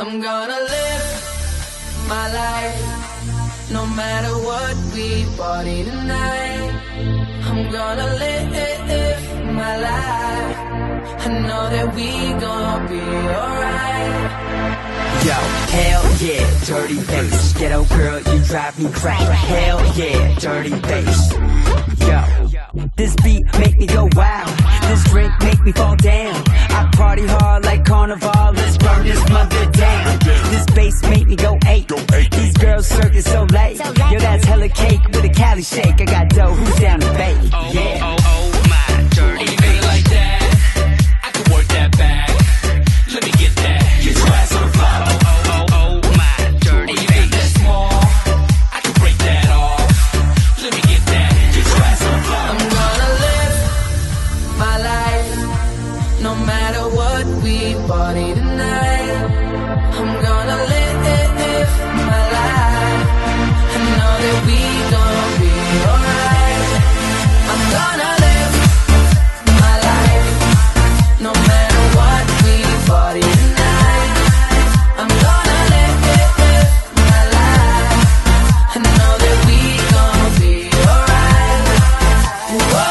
I'm gonna live my life, no matter what we party tonight. I'm gonna live my life, I know that we gon' be alright. Yo, hell yeah, dirty bass. Ghetto girl, you drive me crazy. Hell yeah, dirty bass. Yo, this beat make me go wild. This drink make me fall down. I party hard like carnival. Let's burn this mother down. This bass make me go eight. These girls circling so late. Yo, that's hella cake with a Cali shake. I got dough, who's down to bake? Yeah. Oh my dirty bass. Like that, I can work that back. Let me get that. Get your ass on the floor. Oh my dirty bass. That small, I can break that off. Let me get that. Get your ass on the floor. I'm gonna live my life, no matter what we party tonight. I'm gonna live my life, I know that we gon' be alright. I'm gonna live my life, no matter what we party tonight. I'm gonna live my life, I know that we gon' be alright. Whoa,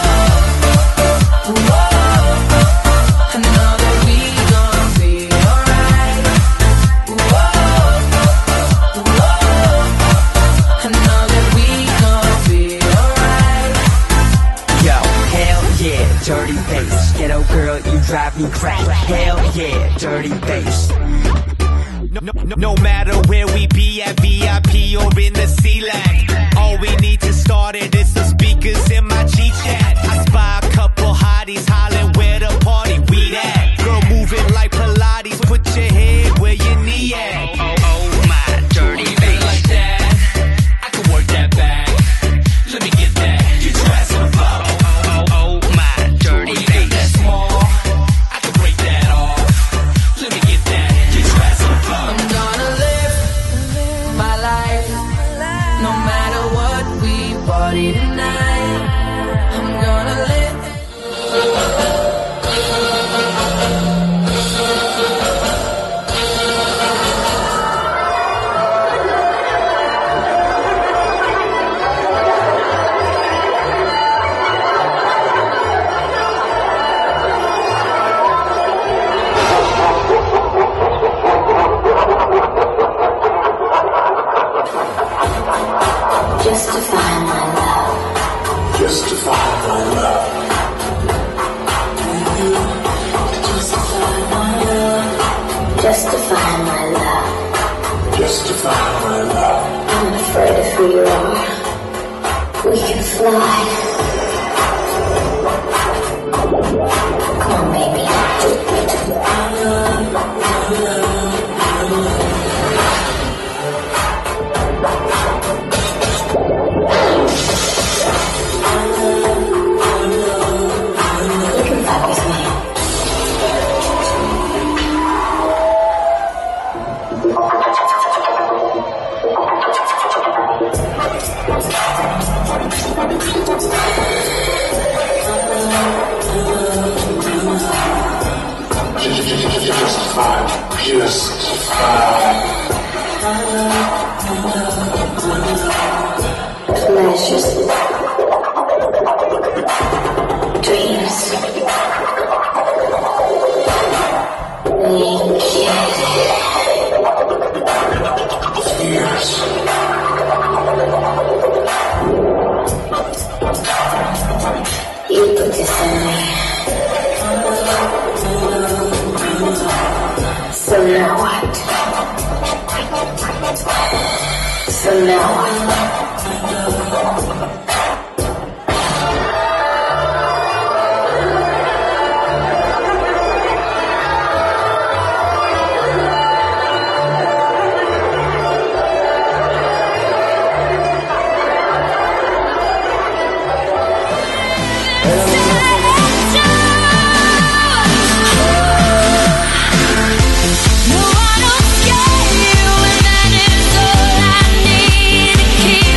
whoa, I know that we gon' be alright. Whoa, whoa, I know that we gon' be alright. Yo, hell yeah, dirty bass. Ghetto girl, you drive me crazy. Hell yeah, dirty bass. No matter where we be at VIP or in the C-Lag, all we need to start it is the speakers in my G-Chat. I spy a couple hotties hollering where the party we at. Girl moving like Pilates, put your head where your knee at. Oh my dirty bass. Like that, I can work that back. Let me get that. Get your ass on the floor. Oh my dirty bass. That small, I can break that off. Let me get that. Get your ass on the floor. I'm gonna live my life, no matter what we party tonight. I'm gonna live. Justify my love. Justify my love. Justify my love. Justify my love. Justify my love. I'm not afraid of who you are. We can fly. Come on, baby. You can fuck with me. Pleasures, dreams, naked, Years. you put this on me. So now what? So now what? No, I don't scare you, and that is all I need to keep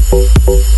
Bye.